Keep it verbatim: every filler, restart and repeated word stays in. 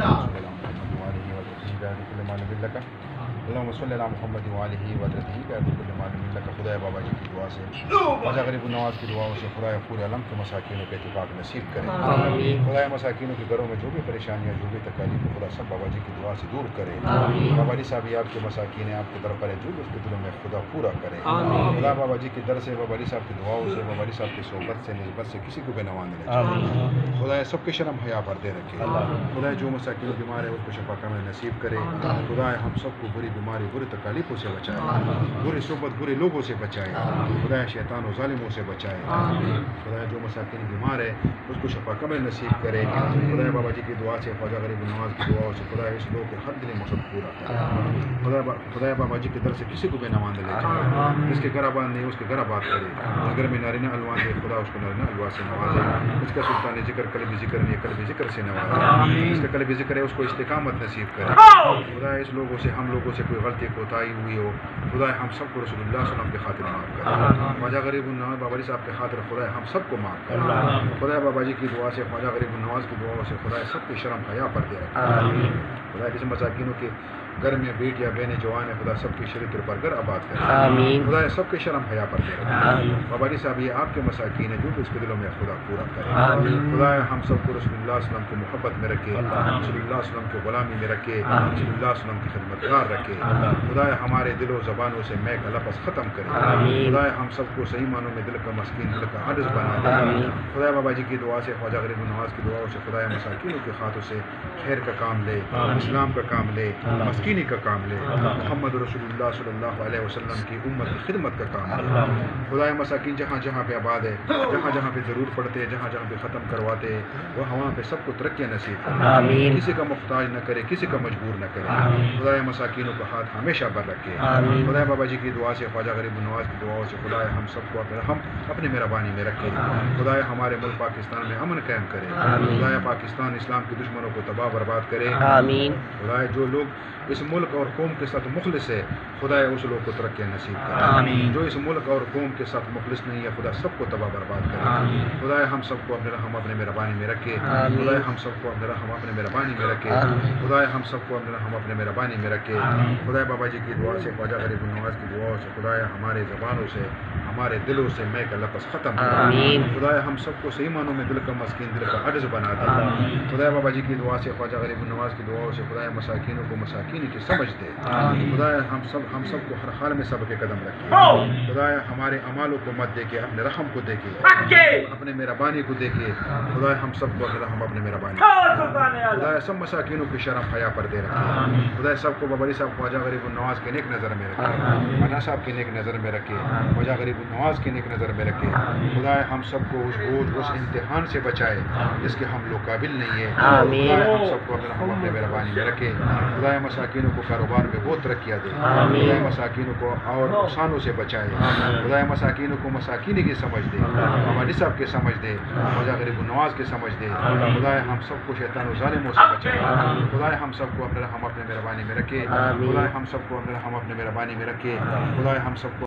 اللهم صل علی محمد وآلہ وصحبہ بعد کل معلوم لک. خدا بابا جی کی دعا سے خواجہ غریب النواز کی دعاؤں سے خدا پورے عالم کے مساکینوں کے اتفاق نصیب کرے. خدا مساکینوں کے گھروں میں جو بھی پریشانیاں جو بھی تکالیف خدا سب بابا جی کی دعا سے دور کرے. بابا جی صاحب آپ کے مساکین ہیں، آپ کے در پر ہے، جو بھی اس کے دلوں میں خدا پورا کرے. خدا بابا جی کے در سے بابا جی صاحب کی دعاؤں سے بابا جی صاحب کی صحبت سے نسبت سے کسی کو بے نوا نہ لے جائے. خدا سب کے شرم حیا پر دے رکھے. خدا جو مساکین بیمار ہے اس کو شفا کامل نصیب کرے. خدا ہم سب کو بری بیماری بری تکالیفوں سے بچائے، برے صحبت برے لوگوں سے بچائے. خدا شیطان و ظالموں سے بچائے. خدا جو مساکین بیمار ہے اس کو شفا کامل نصیب کرے. خدا بابا جی کی دعا سے خواجہ غریب النواز کی دعاؤں سے خدا اس لوگ کے ہر دل مقصد پورا کرے. خدا خدا بابا جی کی طرف سے کسی کو بے نوا نہ لے جائے. جس کے گھر آباد نہیں اس کے گھر آباد کرے. اگر میں نارینہ الوان ہے خدا اس کو نارینہ الوا سے نوازے. اس کا سلطان ذکر قلبی ذکر نہیں قلبی ذکر سے نوازے. اس کا قلبی ذکر ہے اس کو استقامت نصیب کرے. خدا اس لوگوں سے ہم لوگوں سے کوئی غلطی کوتاہی ہوئی ہو خدا ہم سب کو رسول اللہ صلی اللہ علیہ وسلم کے خاطر معاف کرے. خواجہ غریب النواز بابا جی صاحب کے خاطر خدا ہم سب کو معاف کرے. خدا بابا جی کی دعا سے خواجہ غریب النواز کی دعاؤں سے خدا سب کی شرم حیا پر دے رکھے. خدا کسی مساکینوں کے گھر میں بیٹیاں بہنیں جوان ہیں خدا سب کی شریف پر گھر آباد کرے. خدا سب کے شرم حیا پر دے رکھے. بابا جی صاحب یہ آپ کے مساکین ہیں جو بھی اس کے دلوں میں خدا پورا کرے. خدا ہم سب کو رسول اللہ صلی اللہ علیہ وسلم کی محبت میں رکھے. رسول اللہ صلی اللہ علیہ وسلم کی غلامی میں رکھے. رسول اللہ صلی اللہ علیہ وسلم کی خدمتگار رکھے. خدا ہمارے دل و زبانوں سے میک لفظ ختم کرے. خدا ہم سب کو صحیح معنوں میں دل کا مسکین دل کا عاجز بنا دے. خدا بابا جی کی دعا سے خواجہ غریب النواز کی دعاؤں سے خدا مساکینوں کے ہاتھوں سے خیر کا کام لے، اسلام کا کام لے، مسکینی کا کام لے، محمد رسول اللہ صلی اللہ علیہ وسلم کی امت کی خدمت کا کام لے. خدا مساکین جہاں جہاں پہ آباد ہے، جہاں جہاں پہ ضرور پڑتے، جہاں جہاں پہ ختم کرواتے، وہ وہاں پہ سب کو ترقی نصیب کرے. کسی کا محتاج نہ کرے، کسی کا مجبور نہ کرے. خدا مساکینوں کا ہاتھ ہمیشہ بر رکھے. خدا بابا جی کی دعا سے خواجہ غریب النواز کی دعاؤں سے خدا ہم سب کو ہم اپنے مہربانی میں رکھے. خدا ہمارے ملک پاکستان میں امن قائم کرے. خدا پاکستان اسلام کے دشمنوں کو تباہ برباد کرے. خدا جو لوگ اس ملک اور قوم کے ساتھ مخلص ہے خدا اس لوگ کو ترقی نصیب کرے. جو اس ملک اور قوم کے ساتھ مخلص نہیں ہے خدا سب کو تباہ برباد کرے. خدا ہم سب کو اپنے رحم اپنے مہربانی میں رکھے. خدا ہم سب کو اپنے رحم اپنے مہربانی میں رکھے. خدا ہم سب کو اپنے رحم اپنے مہربانی میں رکھے. خدا بابا جی کی دعا سے خواجہ غریب النواز کی دعاؤں سے خدا ہمارے زبانوں سے ہمارے دلوں سے میں کا لفظ ختم کرے. خدا ہم سب کو صحیح معنوں میں دل کا مسکین دل کا عجز بنا دے. خدا بابا جی کی دعا سے خواجہ غریب النواز کی دعاؤں سے خدا مساکینوں کو مساکین کی سمجھ دے. خدا ہم سب ہم سب کو ہر حال میں سب کے قدم رکھے. خدا ہمارے اعمالوں کو مت دیکھے، اپنے رحم کو دیکھے، اپنے مہربانی کو دیکھے. خدا ہم سب کو اپنے رحم اپنے مہربانی. خدا سب مساکینوں کی شرم حیا پر دے رکھے. خدا سب کو بابا جی صاحب خواجہ غریب النواز کے نیک نظر میں رکھے. مانا صاحب کے نیک نظر میں رکھے. خواجہ غریب النواز کے نیک نظر میں رکھے. خدا ہم سب کو اس بوجھ اس امتحان سے بچائے جس کے ہم لوگ قابل نہیں ہیں. خدا ہم سب کو اپنے رحم اپنے مہربانی میں رکھے. خدا مساکینوں کو کاروبار میں بہت ترقیاں دے. خدا مساکینوں کو اور نقصانوں سے بچائے. خدا مساکینوں کو مساکینی کی سمجھ دے، ہمارے صاحب کے سمجھ دے، خواجہ غریب النواز کے سمجھ دے. خدا ہم سب کو شیطان و ظالموں سے بچائے. خدا ہم سب کو اپنے رحم اپنے مہربانی میں رکھے. خدا ہم سب کو اپنے رحم اپنے مہربانی میں رکھے. خدا ہم سب کو